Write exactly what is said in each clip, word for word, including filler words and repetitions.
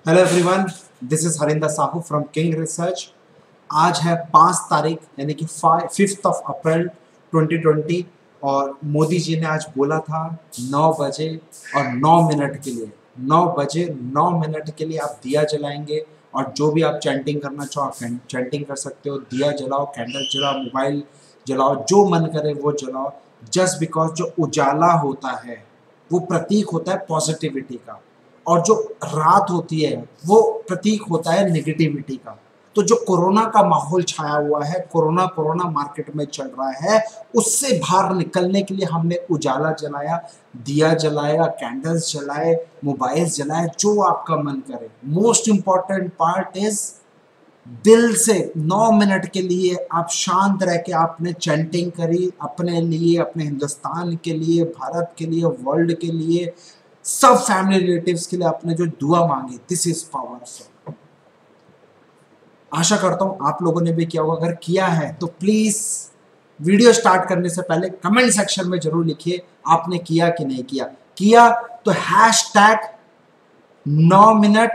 Hello everyone, this is Harinder Sahu from King Research. आज है पाँच तारीख यानी कि fifth of April twenty twenty और मोदी जी ने आज बोला था नौ बजे और नौ मिनट के लिए नौ बजे नौ मिनट के लिए आप दिया जलाएंगे और जो भी आप चैंटिंग करना चाहो आप चैंटिंग कर सकते हो। दिया जलाओ, कैंडल जलाओ, मोबाइल जलाओ, जो मन करे वो जलाओ। जस्ट बिकॉज जो उजाला होता है वो प्रतीक होता है पॉजिटिविटी का, और जो रात होती है वो प्रतीक होता है नेगेटिविटी का। तो जो कोरोना का माहौल छाया हुआ है, कोरोना कोरोना मार्केट में चल रहा है, उससे बाहर निकलने के लिए हमने उजाला जलाया, दिया जलाया, कैंडल्स जलाए, मोबाइल्स जलाए, जो आपका मन करे। मोस्ट इंपॉर्टेंट पार्ट इज दिल से नौ मिनट के लिए आप शांत रह के आपने चैंटिंग करी अपने लिए, अपने हिंदुस्तान के लिए, भारत के लिए, वर्ल्ड के लिए, सब फैमिली रिलेटिव्स के लिए आपने जो दुआ मांगी। This is powerful. आशा करता हूं आप लोगों ने भी किया होगा। अगर किया है तो प्लीज वीडियो स्टार्ट करने से पहले कमेंट सेक्शन में जरूर लिखिए आपने किया कि नहीं किया। किया तो हैश टैग नौ minute,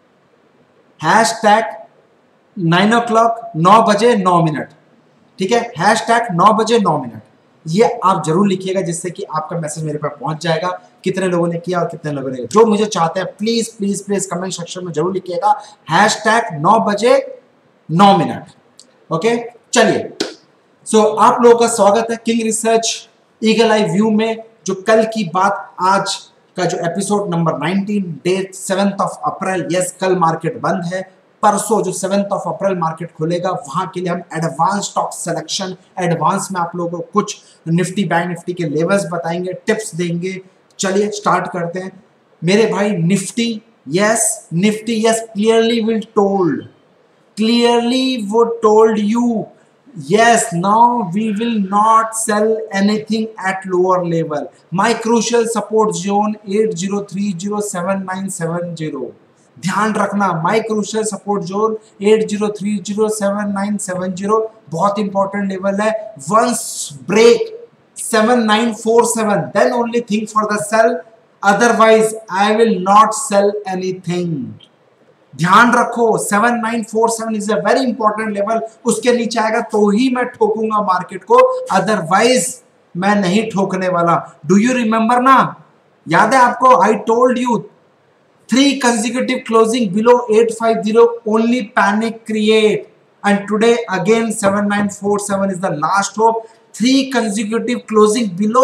hashtag nine o'clock, नौ बजे नौ मिनट, ठीक है। हैश टैग नौ बजे नौ मिनट, ये आप जरूर लिखिएगा जिससे कि आपका मैसेज मेरे पास पहुंच जाएगा। कितने लोगों ने किया और कितने लोगों ने, जो मुझे चाहते हैं please please please comment section में जरूर लिखिएगा हैश टैग नौ बजे नौ मिनट। ओके, चलिए। सो so, आप लोगों का स्वागत है King Research Eagle Eye View में। जो कल की बात, आज का जो episode number nineteen, date seventh of April. Yes, कल मार्केट बंद है। परसों जो सेवेंथ ऑफ अप्रैल मार्केट खुलेगा वहां के लिए हम एडवांस स्टॉक सिलेक्शन, एडवांस में आप लोगों को कुछ निफ्टी बैंक निफ्टी के लेवल्स बताएंगे, टिप्स देंगे। चलिए स्टार्ट करते हैं मेरे भाई। Nifty, yes Nifty, yes clearly will told, clearly वो told you, yes, now we will not sell anything at lower level. My crucial support zone eight zero three zero seven nine seven zero, ध्यान रखना। My crucial support zone eight zero three zero seven nine seven zero बहुत important level है। Once break seven nine four seven then only think for the sell, otherwise I will not sell anything. ध्यान रखो, seven nine four seven is a very important level. उसके नीचे आएगा तो ही मैं ठोकूंगा market को, अदरवाइज मैं नहीं ठोकने वाला। डू यू रिमेंबर ना, याद है आपको? I told you three consecutive closing below eight five zero only panic create, and today again seven nine four seven is the last hope. Three consecutive closing below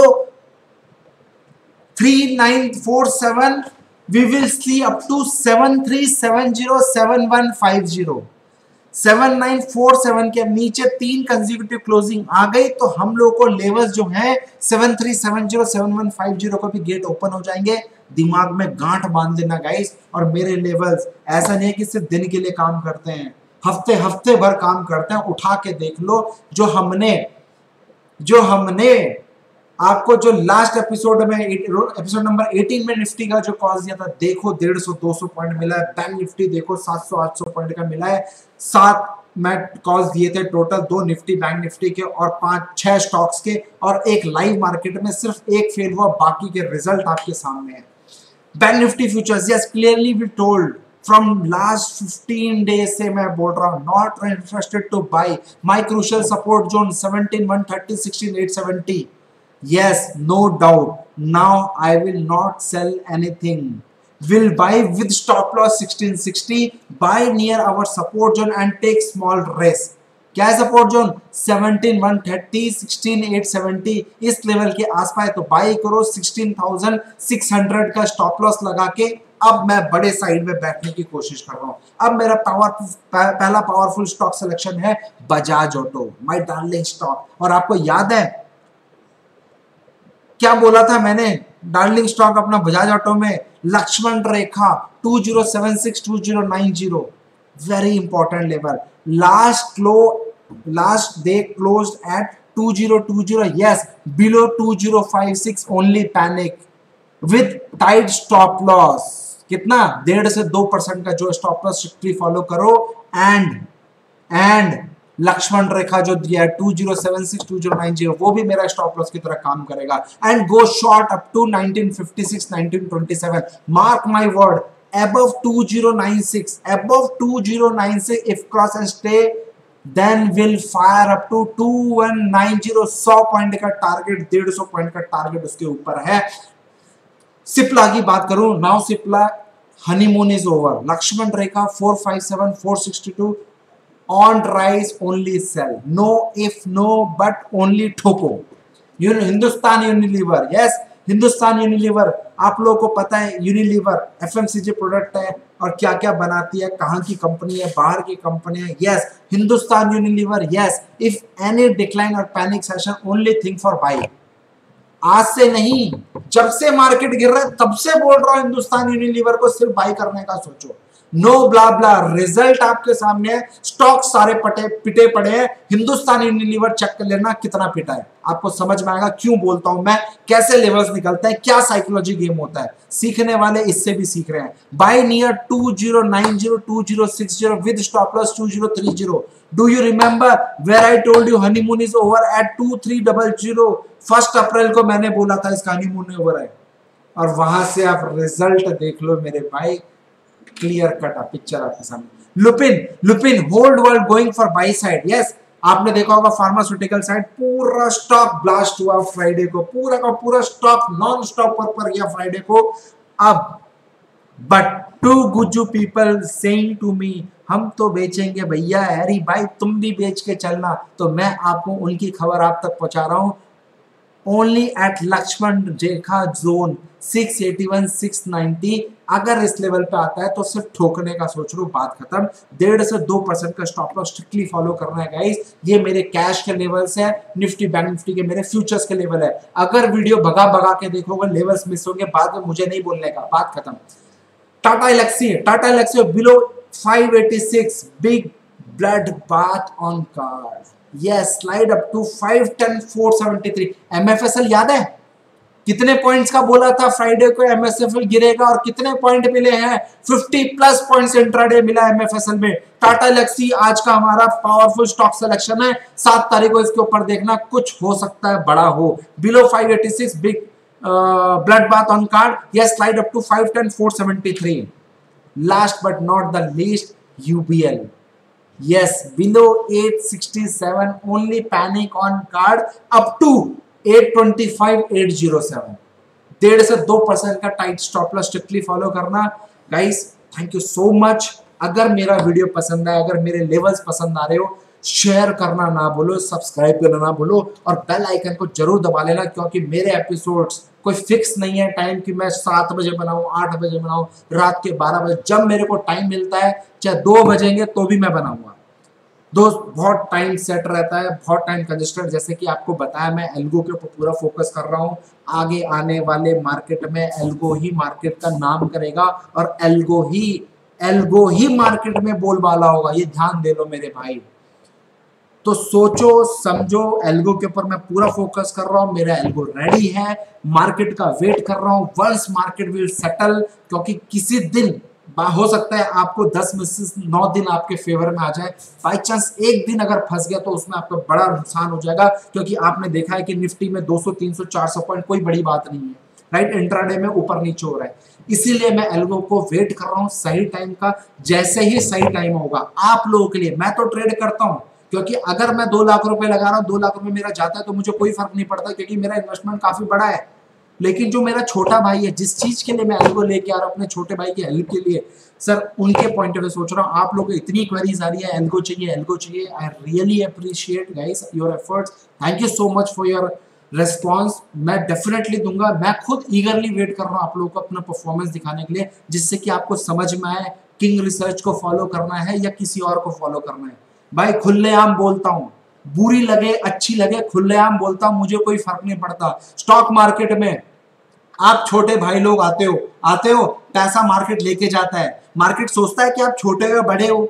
three nine four seven, we will see up to seven three seven zero seven one five zero। Seven nine four seven के नीचे तीन consecutive closing आ गई तो हम लोग को levels जो है seven three seven zero seven one five zero को भी गेट ओपन हो जाएंगे। दिमाग में गांठ बांध देना गाइस। और मेरे लेवल्स ऐसा नहीं है कि सिर्फ दिन के लिए काम करते हैं, हफ्ते हफ्ते भर काम करते हैं। उठा के देख लो जो हमने जो हमने आपको जो लास्ट एपिसोड में, एपिसोड नंबर एटीन में निफ्टी का जो कॉल दिया था, देखो डेढ़ सौ दो सौ पॉइंट मिला है। बैंक निफ्टी देखो सात सौ आठ सौ पॉइंट का मिला है। सात मैं कॉल्स दिए थे टोटल, दो निफ्टी बैंक निफ्टी के और पांच छह स्टॉक्स के, और एक लाइव मार्केट में सिर्फ एक फेल हुआ, बाकी के रिजल्ट आपके सामने है। Bank Nifty futures, yes clearly we told from last fifteen days से मैं बोल रहा हूं, not interested to buy. My crucial support zone seventeen one thirty sixteen eight seventy, yes, no doubt, now I will not sell anything, will buy with stop loss sixteen sixty, buy near our support zone and take small risk। क्या है support zone? Seventeen one thirty sixteen eight seventy, इस level के आसपास तो buy करो। Sixteen thousand six hundred का stop loss लगा के अब मैं बड़े साइड में बैठने की कोशिश कर रहा हूं। अब मेरा पावर पहला पावरफुल स्टॉक सिलेक्शन है Bajaj Auto, my darling stock. और आपको याद है क्या बोला था मैंने? डार्लिंग स्टॉक अपना बजाज ऑटो में Lakshman rekha two zero seven six two zero nine zero, very important level. Last clo last day closed at two zero two zero, yes below two zero five six only panic with tight stop loss. कितना? डेढ़ से दो percent का जो stop loss strictly follow करो। And and Lakshman rekha जो दिया है two zero seven six two zero nine zero, वो भी मेरा स्टॉप लॉस की तरह काम करेगा। And go short up to nineteen fifty six nineteen twenty seven. Mark my word, above two thousand ninety-six, above two thousand ninety-six if cross and stay, then will fire up to twenty-one ninety. सौ point का target, डेढ़ सौ point का target उसके ऊपर है। सिप्ला की बात करूं, now Cipla honeymoon is over. Lakshman Rekha four fifty-seven, four sixty-two on rise, only sell, no if no but only ठोको। Hindustan Unilever, yes Hindustan Unilever, आप लोगों को पता है यूनिलीवर एफएमसीजी प्रोडक्ट है और क्या क्या बनाती है, कहाँ की कंपनी है, बाहर की कंपनी है। Yes Hindustan Unilever, yes if any decline और panic session only think for buy. आज से नहीं, जब से मार्केट गिर रहा है तब से बोल रहा हूं हिंदुस्तान यूनिलीवर को सिर्फ बाई करने का सोचो। नो ब्ला ब्ला, रिजल्ट आपके सामने है, स्टॉक सारे पटे पिटे पड़े हैं। हिंदुस्तान यूनिलीवर चेक कर लेना कितना पिटा है, आपको समझ में आएगा क्यों बोलता हूं मैं, कैसे लेवल्स निकलते हैं, क्या साइकोलॉजी गेम होता है। सीखने वाले इससे भी सीख रहे हैं। By near two thousand ninety, two thousand sixty with stop loss two thousand thirty। Do you remember where I told you honeymoon is over at two thousand three hundred? First April को मैंने बोला था इसका honeymoon over है, और वहां से आप रिजल्ट देख लो मेरे भाई, क्लियर कट पिक्चर आपके सामने। Lupin, Lupin hold world going for buy side. Yes आपने देखा होगा फार्मास्यूटिकल साइड पूरा स्टॉक ब्लास्ट हुआ फ्राइडे को, पूरा का पूरा स्टॉक नॉन स्टॉप पर गया फ्राइडे को। अब but to Gujju people saying to me, हम तो बेचेंगे भैया, हैरी भाई तुम भी बेच के चलना। तो मैं आपको उनकी खबर आप तक पहुंचा रहा हूं। Only at Lakshman Rekha zone six eighty-one, six ninety, अगर इस लेवल पे आता है तो सिर्फ ठोकने का सोच लो, बात खत्म। डेढ़ से दो परसेंट का स्टॉप लॉस स्ट्रिक्टली फॉलो करना है गाइस। ये मेरे कैश के लेवल्स है, निफ्टी बैंक निफ्टी के मेरे फ्यूचर्स के लेवल है। अगर वीडियो भगा भगा के देखोगे लेवल्स मिस होंगे, बाद में मुझे नहीं बोलने का, बात खत्म। Tata Elxsi, Tata Elxsi below five eighty-six, big blood bath on card, yes slide up to five ten, four seventy-three। MFSL याद है कितने पॉइंट्स का बोला था फ्राइडे को एमएफएसएल गिरेगा, और कितने पॉइंट मिले हैं? fifty प्लस पॉइंट्स इंट्राडे मिला एमएफएसएल में। टाटा एलेक्सी आज का हमारा पावरफुल स्टॉक सिलेक्शन है, सात तारीख को इसके ऊपर देखना, कुछ हो सकता है बड़ा हो। Below five eighty-six, big blood bath on card, yes slide up to five ten, four seventy-three। Last but not the least UBL, yes below eight sixty-seven, only panic on card up to eight twenty-five, eight oh seven। डेढ़ से दो percent का tight stop loss strictly follow करना guys. Thank you so much. अगर मेरा video पसंद आया, अगर मेरे लेवल्स पसंद आ रहे हो, शेयर करना ना भूलो, सब्सक्राइब करना ना भूलो, और बेल आइकन को जरूर दबा लेना, क्योंकि मेरे एपिसोड्स कोई फिक्स नहीं है टाइम कि मैं सात बजे बनाऊं, आठ बजे बनाऊं, रात के बारह बजे, जब मेरे को टाइम मिलता है, चाहे दो बजेंगे तो भी मैं बनाऊंगा। दोस्त बहुत टाइम सेट रहता है, बहुत टाइम कंजेस्टेड। जैसे कि आपको बताया मैं एल्गो के ऊपर पूरा फोकस कर रहा हूँ। आगे आने वाले मार्केट में एल्गो ही मार्केट का नाम करेगा, और एल्गो ही एल्गो ही मार्केट में बोलबाला होगा, ये ध्यान दे लो मेरे भाई। तो सोचो समझो, एल्गो के ऊपर मैं पूरा फोकस कर रहा हूँ, मेरा एल्गो रेडी है, मार्केट का वेट कर रहा हूँ। वंस मार्केट विल सेटल, क्योंकि किसी दिन हो सकता है आपको दस में से नौ दिन आपके फेवर में आ जाए। बाई चांस एक दिन अगर फंस गया तो उसमें आपका बड़ा नुकसान हो जाएगा, क्योंकि आपने देखा है कि निफ्टी में दो सौ, तीन सौ, चार सौ पॉइंट कोई बड़ी बात नहीं है, राइट। इंट्राडे में ऊपर नीचे हो रहा है, इसीलिए मैं एल्गो को वेट कर रहा हूँ सही टाइम का। जैसे ही सही टाइम होगा आप लोगों के लिए, मैं तो ट्रेड करता हूँ, क्योंकि अगर मैं दो लाख रुपए लगा रहा हूँ, दो लाख रुपए मेरा जाता है तो मुझे कोई फर्क नहीं पड़ता, क्योंकि मेरा इन्वेस्टमेंट काफी बड़ा है। लेकिन जो मेरा छोटा भाई है, जिस चीज के लिए मैं एल्गो लेके आ रहा हूँ अपने छोटे भाई की हेल्प के लिए, सर उनके पॉइंट ऑफ व्यू सोच रहा हूँ। आप लोगों को इतनी क्वेरीज आ रही है, एल्गो चाहिए एल्गो चाहिए, I really appreciate guys your efforts, thank you so much for your response. मैं डेफिनेटली दूंगा, मैं खुद ईगरली वेट कर रहा हूँ आप लोगों को अपना परफॉर्मेंस दिखाने के लिए, जिससे कि आपको समझ में आए किंग रिसर्च को फॉलो करना है या किसी और को फॉलो करना है। भाई खुलेआम बोलता हूँ, बुरी लगे अच्छी लगे, खुलेआम बोलता हूँ, मुझे कोई फर्क नहीं पड़ता। स्टॉक मार्केट में आप छोटे भाई लोग आते हो आते हो पैसा मार्केट लेके जाता है। मार्केट सोचता है कि आप छोटे हो बड़े हो,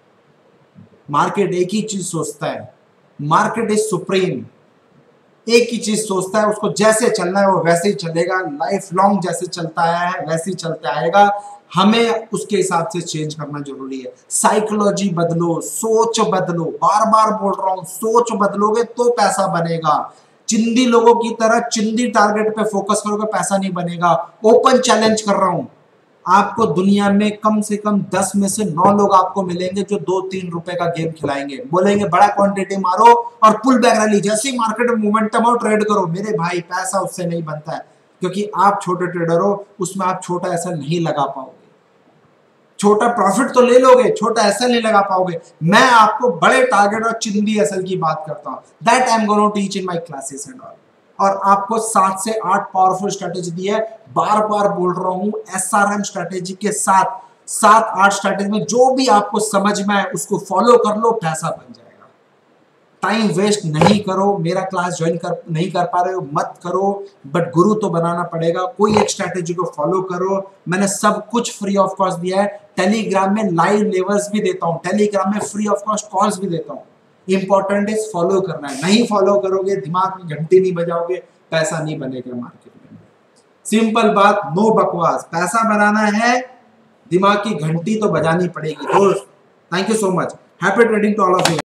मार्केट एक ही चीज सोचता है, मार्केट इज सुप्रीम। एक ही चीज सोचता है, उसको जैसे चलना है वो वैसे ही चलेगा, लाइफ लॉन्ग जैसे चलता आया है वैसे ही चलता आएगा। हमें उसके हिसाब से चेंज करना जरूरी है। साइकोलॉजी बदलो, सोच बदलो, बार बार बोल रहा हूं, सोच बदलोगे तो पैसा बनेगा। चिंदी लोगों की तरह चिंदी टारगेट पे फोकस करोगे पैसा नहीं बनेगा। ओपन चैलेंज कर रहा हूं, आपको दुनिया में कम से कम दस में से नौ लोग आपको मिलेंगे जो दो तीन रुपए का गेम खिलाएंगे, बोलेंगे बड़ा क्वांटिटी मारो और पुल बैक रैली, जैसे ही मार्केट में मोमेंटम हो ट्रेड करो। मेरे भाई पैसा उससे नहीं बनता है, क्योंकि आप छोटे ट्रेडर हो, उसमें आप छोटा ऐसा नहीं लगा पाओगे। छोटा प्रॉफिट तो ले लोगे, छोटा ऐसा नहीं लगा पाओगे। मैं आपको बड़े टारगेट और चिंदी असल की बात करता हूँ, that I am gonna teach in my classes and all. और आपको सात से आठ पावरफुल स्ट्रेटेजी दी है, बार बार बोल रहा हूं, एसआरएम स्ट्रेटेजी के साथ सात आठ स्ट्रेटेजी में जो भी आपको समझ में आए उसको फॉलो कर लो, पैसा बन जाएगा। टाइम वेस्ट नहीं करो। मेरा क्लास ज्वाइन कर नहीं कर पा रहे हो मत करो, बट गुरु तो बनाना पड़ेगा। कोई एक स्ट्रेटेजी को फॉलो करो। मैंने सब कुछ फ्री ऑफ कॉस्ट दिया है। टेलीग्राम में लाइव लेवल्स भी देता हूँ, टेलीग्राम में फ्री ऑफ कॉस्ट कॉल्स भी देता हूँ। इंपॉर्टेंट इज फॉलो करना है। नहीं फॉलो करोगे, दिमाग में घंटी नहीं बजाओगे, पैसा नहीं बनेगा मार्केट में। सिंपल बात, नो बकवास। पैसा बनाना है, दिमाग की घंटी तो बजानी पड़ेगी दोस्त। Thank you so much. Happy trading to all of you.